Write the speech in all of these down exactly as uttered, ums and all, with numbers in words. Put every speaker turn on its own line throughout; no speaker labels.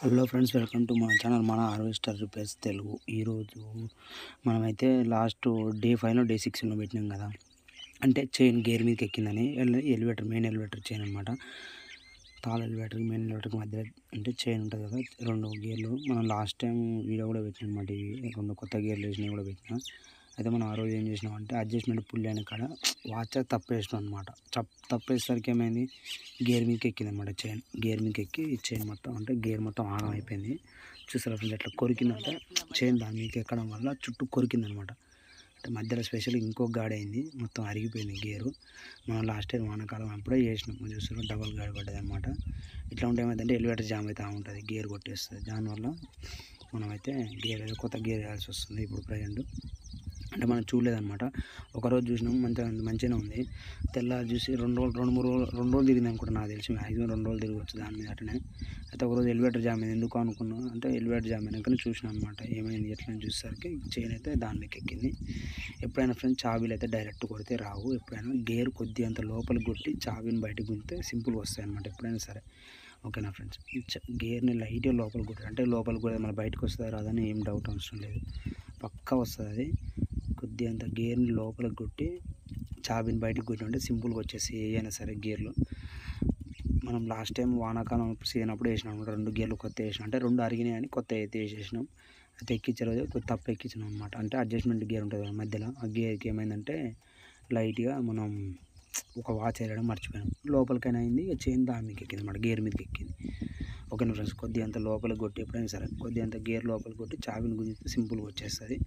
Hello friends, welcome to మన channel మన harvester repairs Telugu. ఈరోజు మనమైతే లాస్ట్ డే ఫైవ్లో డే సిక్స్లో పెట్టినాం కదా, అంటే చైన్ గేర్ మీదకి ఎక్కిందని. ఎలివేటర్ మెయిన్ ఎలివేటర్ చైన్ అనమాట. తాళ ఎలివేటర్కి మెయిన్ ఎలివేటర్కి మధ్య అంటే చైన్ ఉంటుంది కదా, రెండు గేర్లు. మనం లాస్ట్ టైం వీడియో కూడా పెట్టినాం అనమాట. ఇవి రెండు కొత్త గేర్లు వేసినవి కూడా పెట్టినా. అయితే మనం ఆ రోజు ఏం చేసినామంటే అడ్జస్ట్మెంట్ పుల్లి అయిన కాడ వాచ్ తప్పేసినాం అనమాట. చప్ తప్పేసరికి ఏమైంది, గేర్ మీదకి ఎక్కింది అనమాట. చైన్ గేర్ మీదకి ఎక్కి చైన్ మొత్తం అంటే గేర్ మొత్తం ఆగం అయిపోయింది. చూసారా ఫ్రెండ్స్, ఎట్లా కొరికిందంటే చైన్ దాని మీదకి ఎక్కడం వల్ల చుట్టూ కొరికింది అనమాట. అంటే మధ్యలో స్పెషల్ ఇంకో గాడి అయింది, మొత్తం అరిగిపోయింది గేరు. మనం లాస్ట్ టైం వానాకాలం అప్పుడే చేసినాం. చూసారు, డబల్ గాడి పడ్డది అనమాట. ఇట్లా ఉంటే ఏమైందంటే ఎలివేటర్ జామ్ అయితే ఉంటుంది, గేర్ కొట్టేస్తుంది. దానివల్ల మనమైతే గేర్ కొత్త గేర్ వేయాల్సి వస్తుంది ఇప్పుడు ప్రజెంట్. అంటే మనం చూడలేదన్నమాట. ఒకరోజు చూసినాం, మంచిగా మంచిగానే ఉంది. తెల్లారి చూసి రెండు రోజులు రెండు మూడు రోజులు రెండు రోజులు తిరిగింది అనుకుంటా, నాకు తెలిసి మ్యాక్సిమం రెండు రోజులు తిరగవచ్చు దాని మీద అట్లనే. అయితే ఒకరోజు ఎలివేటర్ జామ్ అయింది. ఎందుకు అనుకున్నాం అంటే ఎలివేటర్ జామ్ అయినాకనే చూసినాం అనమాట ఏమైంది ఎట్లా చూసేసరికి చైన్ అయితే దానిలోకి ఎక్కింది. ఎప్పుడైనా ఫ్రెండ్స్ చాబీలు అయితే డైరెక్ట్ కొడితే రావు. ఎప్పుడైనా గేర్ కొద్దిగా అంత లోపలికి కొట్టి చాబీని బయటకు గుంజితే సింపుల్గా వస్తాయి అనమాట ఎప్పుడైనా సరే. ఓకేనా ఫ్రెండ్స్, గేర్ని లైట్గా లోపలికి కొట్టారు అంటే లోపలికి కూడా మన బయటకు వస్తుందా రాదని ఏం డౌట్ అవసరం లేదు, పక్కా వస్తుంది అది. కొద్దిగా అంత గేర్ని లోపలికి కొట్టి చాబీని బయటకు కొట్టినంటే సింపుల్గా వచ్చేసి ఏదైనా సరే గేర్లు. మనం లాస్ట్ టైం వానాకాలం సీజన్ అప్పుడు వేసినాం రెండు గేర్లు కొత్త వేసినాం, అంటే రెండు అరిగినాయి అని కొత్త అయితే వేసేసినాం. అయితే ఎక్కించే రోజు కొద్ది తప్పు ఎక్కించినాం అనమాట. అంటే అడ్జస్ట్మెంట్ గేర్ ఉంటుంది కదా మధ్యలో, ఆ గేర్కి ఏమైందంటే లైట్గా మనం ఒక వాచ్ వేయడం మర్చిపోయాం. లోపలికైనా అయింది, చైన్ దాని మీదకి ఎక్కింది అనమాట, గేర్ మీదకి ఎక్కింది. ఓకేనా ఫ్రెండ్స్, కొద్దిగా అంత లోపలికి కొట్టి ఎప్పుడైనా సరే కొద్దిగా అంత గేర్ లోపలికి కొట్టి చాబీని గుంజితే సింపుల్గా వచ్చేస్తుంది.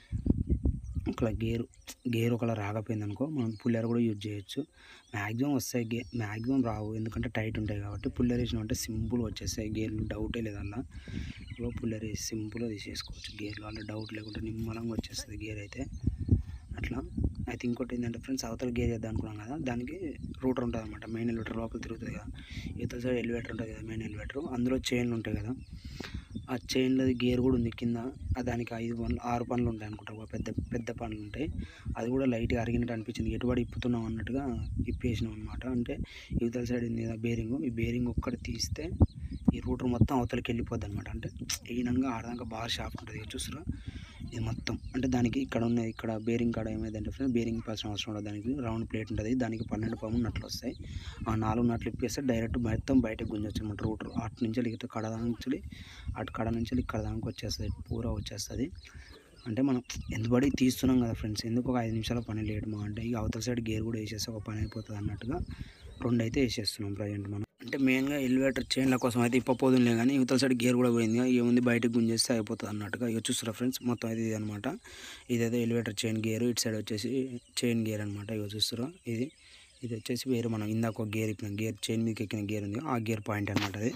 ఒకవేళ గేరు గేర్ ఒకవేళ రాకపోయింది అనుకో, మనం పుల్లర్ కూడా యూజ్ చేయొచ్చు. మ్యాక్సిమం వస్తాయి, గే మ్యాక్సిమం రావు ఎందుకంటే టైట్ ఉంటాయి కాబట్టి. పుల్లర్ వేసినా అంటే సింపుల్గా వచ్చేస్తాయి గేర్లు, డౌటే లేదు అలా. పుల్లర్ వేసి సింపుల్గా తీసేసుకోవచ్చు గేర్లు, అలా డౌట్ లేకుండా నిమ్మలంగా వచ్చేస్తుంది గేర్ అయితే అట్లా. అయితే ఇంకోటి ఏంటంటే ఫ్రెండ్స్, అవతల గేర్ వేద్దాం అనుకున్నాం కదా, దానికి రూటర్ ఉంటుంది అనమాట. మెయిన్ ఎలివేటర్ లోపల తిరుగుతుంది కదా, ఇవతల సైడ్ ఎలివేటర్ ఉంటుంది కదా మెయిన్ ఎలివేటర్, అందులో చైన్లు ఉంటాయి కదా. ఆ చైన్లది గేర్ కూడా ఉంది కింద. దానికి ఐదు పనులు ఆరు పనులు ఉంటాయి అనుకుంటా, పెద్ద పెద్ద పనులు ఉంటాయి. అది కూడా లైట్గా అరిగినట్టు అనిపించింది, ఎటుబడి ఇప్పుతున్నాం అన్నట్టుగా ఇప్పేసినాం అనమాట. అంటే ఇవతల సైడ్ ఉంది కదా బేరింగ్, ఈ బేరింగ్ ఒక్కటి తీస్తే ఈ రూటర్ మొత్తం అవతలకి వెళ్ళిపోద్ది అనమాట. అంటే ఈనంగా ఆడదాకా బాగా షార్ప్ ఉంటుంది చూసారా ఇది మొత్తం. అంటే దానికి ఇక్కడ ఉన్నది, ఇక్కడ బేరింగ్ కాడ ఏమైందంటే ఫ్రెండ్స్, బేరింగ్ పర్సన్ అవసరం ఉండదు. దానికి రౌండ్ ప్లేట్ ఉంటుంది, దానికి పన్నెండు పమ్ము నట్లు వస్తాయి. ఆ నాలుగు నట్లు ఇప్పేస్తే డైరెక్ట్ మొత్తం బయటకు గుంజొచ్చు అనమాట రూటర్. అటు నుంచి ఇటు కడ నుంచి అటు కడ నుంచి ఇక్కడ దానికి వచ్చేస్తుంది, పూరా వచ్చేస్తుంది. అంటే మనం ఎందుబడి తీస్తున్నాం కదా ఫ్రెండ్స్, ఎందుకు ఒక ఐదు నిమిషాల పని లేట్ మా అంటే ఇక అవతల సైడ్ గేర్ కూడా వేసేస్తే ఒక పని అయిపోతుంది అన్నట్టుగా రెండు అయితే వేసేస్తున్నాం ప్రజెంట్ మనం. అంటే మెయిన్గా ఎలివేటర్ చైన్ల కోసం అయితే ఇప్పపోదులే కానీ ఇవతల సైడ్ గేర్ కూడా పోయింది, ఏముంది బయటకు గుంజేస్తే అయిపోతుంది అన్నట్టుగా. ఇక చూస్తారా ఫ్రెండ్స్, మొత్తం అయితే ఇది అనమాట. ఇదైతే ఎలివేటర్ చైన్ గేర్, ఇటు సైడ్ వచ్చేసి చైన్ గేర్ అనమాట. ఇక చూస్తారా, ఇది ఇది వచ్చేసి వేరే మనం ఇందాక ఒక గేర్ ఇప్పిన గేర్ చైన్ మీదకి ఎక్కిన గేర్ ఉంది, ఆ గేర్ పాయింట్ అనమాట అది.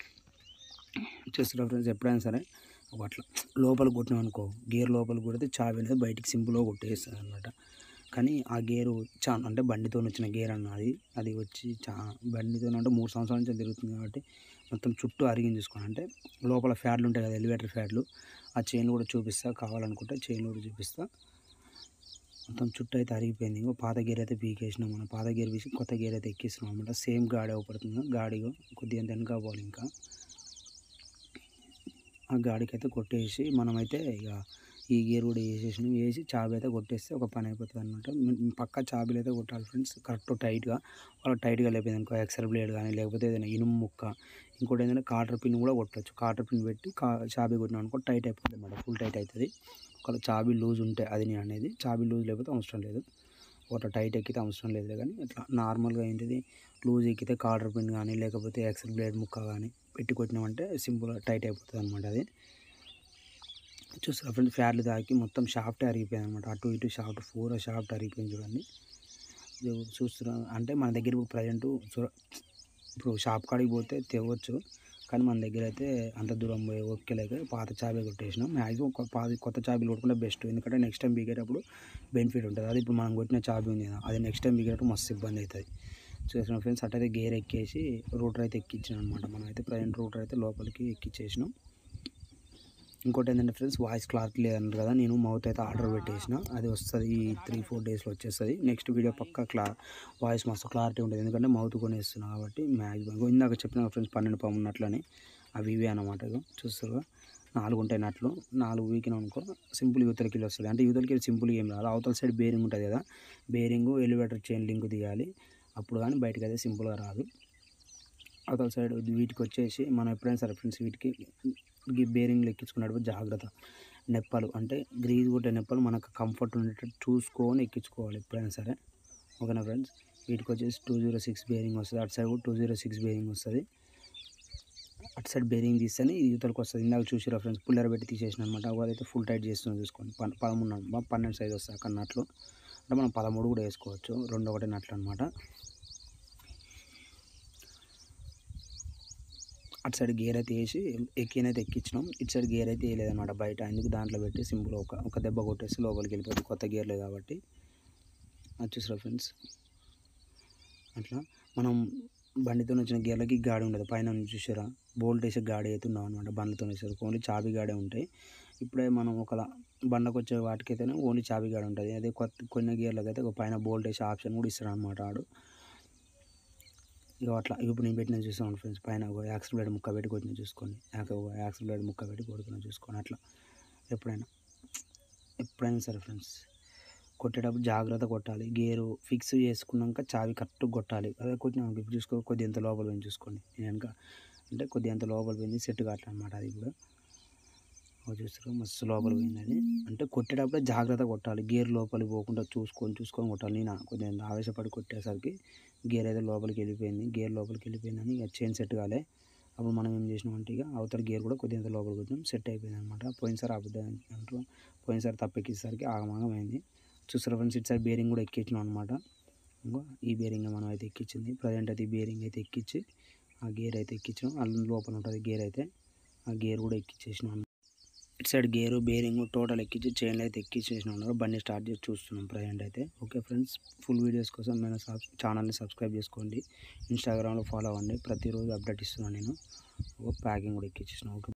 చూస్తారా ఫ్రెండ్స్, ఎప్పుడైనా సరే ఒక అట్లా లోపలికి కొట్టినాం అనుకో, గేర్ లోపలికి కొడితే చావి అనేది బయటికి సింపుల్గా కొట్టేస్తుంది అనమాట. కానీ ఆ గేరు చా అంటే బండితో వచ్చిన గేర్ అన్నది, అది వచ్చి చా బండితో అంటే మూడు సంవత్సరాల నుంచి తిరుగుతుంది కాబట్టి మొత్తం చుట్టూ అరిగింది చూసుకోండి. అంటే లోపల ఫ్యాడ్లు ఉంటాయి కదా ఎలివేటర్ ఫ్యాడ్లు, ఆ చైన్లు కూడా చూపిస్తా, కావాలనుకుంటే చైన్లు కూడా చూపిస్తా. మొత్తం చుట్టూ అయితే అరిగిపోయింది. ఇంకో పాత గేర్ అయితే పీకేసినాం మనం, పాత గేర్ పీసి కొత్త గేర్ అయితే ఎక్కిస్తున్నాం అనమాట. సేమ్ గాడి అవపడుతుంది, గాడిగా కొద్దిగా వెనక పోవాలి ఇంకా. ఆ గాడికి అయితే కొట్టేసి మనమైతే ఇక ఈ గేర్ కూడా వేసేసినాం, వేసి చాబీ అయితే కొట్టేస్తే ఒక పని అయిపోతుంది అనమాట. పక్కా చాబీలు అయితే కొట్టాలి ఫ్రెండ్స్, కరెక్ట్ టైట్గా. వాళ్ళకి టైట్గా లేకపోయింది అనుకో, ఎక్సర్ బ్లేడ్ కానీ లేకపోతే ఏదైనా ఇనుము ముక్క, ఇంకోటి ఏంటంటే కాటర్ పిన్ కూడా కొట్టచ్చు. కాటర్ పిన్ పెట్టి కా చాబీ కొట్టినాం అనుకో టైట్ అయిపోతుంది అనమాట, ఫుల్ టైట్ అవుతుంది. ఒకవేళ చాబీ లూజ్ ఉంటే అది నేను అనేది, చాబీ లూజ్ లేకపోతే అవసరం లేదు. ఒక టైట్ ఎక్కితే అవసరం లేదు, కానీ ఇట్లా నార్మల్గా ఏంటిది లూజ్ ఎక్కితే కాటర్ పిన్ కానీ లేకపోతే ఎక్సర్ బ్లేడ్ ముక్క కానీ పెట్టి కొట్టినామంటే సింపుల్గా టైట్ అయిపోతుంది అనమాట అది. చూసారా ఫ్రెండ్స్, ఫ్యాడ్లు తాకి మొత్తం షాఫ్ట్ అరిగిపోయింది అనమాట, అటు ఇటు షాఫ్ట్ పూరా షాఫ్ట్ అరిగిపోయింది చూడండి. చూస్తున్నా అంటే మన దగ్గర ఇప్పుడు ప్రజెంట్ ఇప్పుడు షాప్ కాడికి పోతే తేవచ్చు, కానీ మన దగ్గర అయితే అంత దూరం పోయి ఓకేలేక పాత చాబీ కొట్టేసినాం. మ్యాక్సిమం పాత కొత్త చాబీలు కొట్టుకుంటే బెస్ట్, ఎందుకంటే నెక్స్ట్ టైం బిగేటప్పుడు బెనిఫిట్ ఉంటుంది. అది ఇప్పుడు మనం కొట్టిన చాబీ ఉంది కదా, అది నెక్స్ట్ టైం బిగేటప్పుడు మస్తు ఇబ్బంది అవుతుంది. చూసిన ఫ్రెండ్స్, అట్టయితే గేర్ ఎక్కేసి రూటర్ అయితే ఎక్కించాం అనమాట. మనం అయితే ప్రజెంట్ రూటర్ అయితే లోపలికి ఎక్కించేసినాం. ఇంకోటి ఏంటంటే ఫ్రెండ్స్, వాయిస్ క్లారిటీ లేదన్నారు కదా, నేను మౌత్ అయితే ఆర్డర్ పెట్టేసిన, అది వస్తుంది ఈ త్రీ ఫోర్ డేస్లో వచ్చేస్తుంది. నెక్స్ట్ వీడియో పక్కా క్లా వాయిస్ మస్తు క్లారిటీ ఉంటుంది, ఎందుకంటే మౌత్ కొనేస్తున్నాను కాబట్టి. మ్యాక్సిమం ఇందాక చెప్పిన ఫ్రెండ్స్ పన్నెండు పాము ఉన్నట్లని అవి ఇవే అన్నమాట. ఇగో చూస్తుర్రుగా నాలుగు ఉంటాయి నట్లు. నాలుగు వీకినాం అనుకో సింపుల్ యువతలకి వెళ్ళి వస్తుంది. అంటే యువతలకి వెళ్ళి సింపుల్గా ఏం రాదు. అవతల సైడ్ బేరింగ్ ఉంటుంది కదా, బేరింగు ఎలివేటర్ చైన్ లింక్ తీయాలి. అప్పుడు కానీ బయటకు అయితే సింపుల్గా రాదు. అవతల సైడ్ వీటికి వచ్చేసి మనం ఎప్పుడైనా సరే ఫ్రెండ్స్ వీటికి ఈ బేరింగ్లు ఎక్కించుకున్నప్పుడు జాగ్రత్త. నెప్పలు అంటే గ్రీజ్ కొట్టే నెప్పలు మనకు కంఫర్ట్ ఉండేటట్టు చూసుకొని ఎక్కించుకోవాలి ఎప్పుడైనా సరే. ఓకేనా ఫ్రెండ్స్. వీటికి వచ్చేసి టూ జీరో సిక్స్ బేరింగ్ వస్తుంది. అటు సైడ్ కూడా టూ జీరో సిక్స్ బేరింగ్ వస్తుంది. అటు సైడ్ బేరింగ్ తీస్తేనే ఈ యువతలకు వస్తుంది. ఇందాక చూసిరా ఫ్రెండ్స్ పుల్లర పెట్టి తీసేసిన అనమాట. అదైతే ఫుల్ టైట్ చేస్తున్నాం చూసుకోండి. ప పదమూడు పన్నెండు సైజ్ వస్తాయి అక్కడ నట్లు. అంటే మనం పదమూడు కూడా వేసుకోవచ్చు. రెండు ఒకటి నట్లు అనమాట. అటు సైడ్ గేర్ అయితే వేసి ఎక్కినైతే ఎక్కించినాం. ఇటు సైడ్ గేర్ అయితే వేయలేదన్నమాట బయట. ఎందుకు దాంట్లో పెట్టి సింపుల్ ఒక ఒక దెబ్బ కొట్టేసి లోపలికి వెళ్ళిపోతుంది, కొత్త గేర్లే కాబట్టి. అది చూసారా ఫ్రెండ్స్. అట్లా మనం బండితో వచ్చిన గేర్లకి గాడి ఉండదు. పైన చూసారా బోల్ట్ వేసే గాడి అయితే ఉన్నాం అనమాట. బండ్లతో వేసారు ఓన్లీ చాబీ గాడే ఉంటాయి. ఇప్పుడే మనం ఒక బండకు వచ్చే వాటికైతేనే ఓన్లీ చాబీ గాడి ఉంటుంది. అదే కొత్త కొన్ని గేర్లకు అయితే ఒక పైన బోల్ట్ వేసే ఆప్షన్ కూడా ఇస్తాడు అనమాట ఆడు. ఇక అట్లా ఇప్పుడు నేను పెట్టిన చూసాను ఫ్రెండ్స్. పైన ఒక యాక్సిల్ బ్లేడ్ ముక్క పెట్టి కొట్టిన చూసుకోండి. యాక్సిల్ బ్లేడ్ ముక్క పెట్టి కొడుతున్నా చూసుకోండి. అట్లా ఎప్పుడైనా ఎప్పుడైనా సరే ఫ్రెండ్స్ కొట్టేటప్పుడు జాగ్రత్త కొట్టాలి. గేరు ఫిక్స్ చేసుకున్నాక చావి కరెక్ట్గా కొట్టాలి. అదే కొట్టినా ఇప్పుడు చూసుకో కొద్దిగా ఎంత లోపల పోయింది చూసుకోండి. నేను వెనక అంటే కొద్దిగా ఎంత లోపల పోయింది సెట్ కావట్లే అనమాట. అది కూడా చూసుకో మస్తు లోపల పోయింది. అది అంటే కొట్టేటప్పుడే జాగ్రత్త కొట్టాలి. గేర్ లోపలికి పోకుండా చూసుకొని చూసుకొని కొట్టాలి. నేను కొద్దిగా ఆవేశపడి కొట్టేసరికి గేర్ అయితే లోపలికి వెళ్ళిపోయింది. గేర్ లోపలికి వెళ్ళిపోయిందని ఇక చైన్ సెట్ కాలే. అప్పుడు మనం ఏం చేసినామంటే ఇక అవతల గేర్ కూడా కొద్దిగా లోపలికి వచ్చినాం, సెట్ అయిపోయింది అనమాట. పోయినసారి అబద్ధం అంటారు, పోయినసారి తప్పెక్కిసరికి ఆగమాగం అయింది. చూసారా ఫ్రెండ్స్. ఇటు సైడ్ బేరింగ్ కూడా ఎక్కించినాం అనమాట. ఇంకో ఈ బేరింగ్ మనం అయితే ఎక్కించింది. ప్రజెంట్ అయితే ఈ బేరింగ్ అయితే ఎక్కించి ఆ గేర్ అయితే ఎక్కించినాం. అల్లు లోపల ఉంటుంది గేర్ అయితే. ఆ గేర్ కూడా ఎక్కించేసినాం. ఇటు సైడ్ గేరు బేరింగ్ టోటల్ ఎక్కించి చైన్లు అయితే ఎక్కించేసినాం. ఉన్నారు బండి స్టార్ట్ చేసి చూస్తున్నాం ప్రజెంట్ అయితే. Okay friends. ఫుల్ వీడియోస్ కోసం మన ఛానల్ని సబ్స్క్రైబ్ చేసుకోండి. ఇన్స్టాగ్రామ్లో ఫాలో అవ్వండి. ప్రతిరోజు అప్డేట్ ఇస్తున్నాను నేను. ప్యాకింగ్ కూడా ఎక్కించేసినాం. ఓకే.